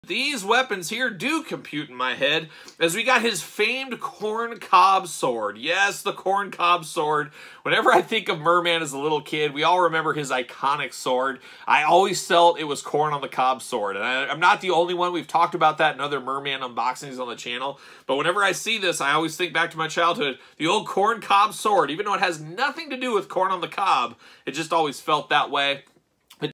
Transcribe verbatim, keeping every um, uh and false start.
These weapons here do compute in my head, as we got his famed corn cob sword. Yes, the corn cob sword. Whenever I think of Merman as a little kid, we all remember his iconic sword. I always felt it was corn on the cob sword, and I, I'm not the only one. We've talked about that in other Merman unboxings on the channel, but whenever I see this, I always think back to my childhood. The old corn cob sword, even though it has nothing to do with corn on the cob, it just always felt that way.